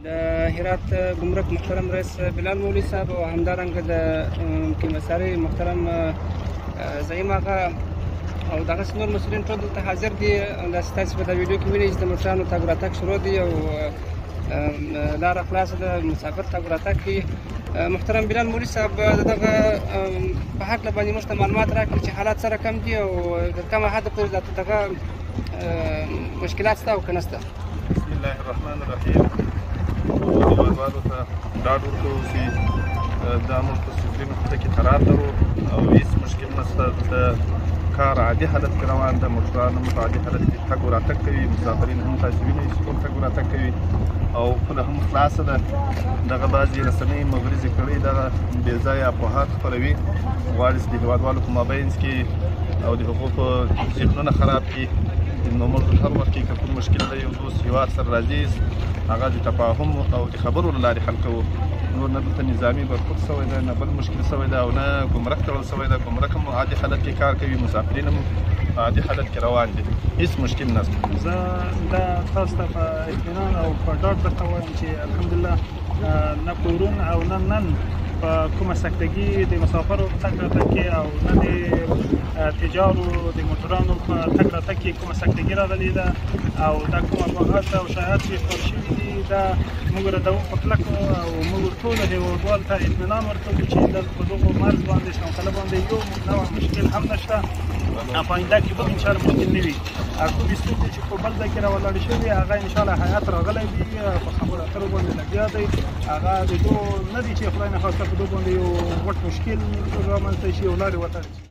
د هرات ګمرک محترم رئیس بلال مولوي صاحب او همدارنګه د مساري محترم زعیم آقا او دغسې نور مسؤلین ټول دلته حاضر دي. همداسې تاسې په دا ویډیو کې وینئ چې د موټرانو تګ راتګ شروع دي او لاره خلاصه ده، مسافر تګ راتګ کوي. محترم بلال مولوي صاحب د دغه په هکله باندې موږ ته معلومات راکړي چې حالات سره کم دي او تر کومه حده پورې دغه مشکلات شته او که نه شته. بسم الله الرحمن الرحیم. هیوادوالو ته ډاډ ورکوو چې دا موږ په سفرینو کې قرار لرو او هېڅ مشکل نشته. د کار عادي حالت کې روان ده، موټران هم په عادي حالت کې تګ و راتګ کوي، مسافرین هم تاسې وینئ چې ټول تګ و راتګ کوي او پوله هم خلاصه ده. دغه بعضې رسنۍ مغرضې کړۍ دغه بې ځایه افواهات خپروي، غواړي چې د هېوادوالو په مابینځ کې او د هغو په ذهنونه خراب کړي. نو موږ هر وخت کې که کوم مشکل دی یو دوست هېواد سره راځي، هغه د تفاهم او د خبرو له لارې حل کوو. نور نه دلته نظامي برخورد شوی دی، نه بل مشکل شوی دی او نه ګمرک تړل شوی دی. ګمرک هم عادي حالت کې کار کوي، مسافرین هم عادي حالت کې روان دي، هېڅ مشکل نشته. زه دا تاسو ته په اطمینان او په ډاډ درته وایم چې الحمدلله نه پرون او نن په کومه سکتګي د مسافرو په تګ راتګ کې او نه د تجارو د موټرانو په تګ راتګ کې کومه سکتګي راغلې ده او دا کوم افواهات او شایعات چې خپور شوي دي دا موږ ردوو په کلکو او موږ ټولو هېوادوالو ته اطمینان ورکوو چې دلته په دغو مرز باندې شنقله باندې یو نوع مشکل هم نشته. په آینده کې به انشاءالله ممکن نه وي. کومې ستونزې چې په بل ځای کې راولاړې شوې هغه انشاءالله هیات راغلی دی، په خبرو اترو باندې لګیا دی. هغه د دو نه دي چې خدای نخواسته په دو باندې یو غټ مشکل رامنځته شي او لارې وتړل شي.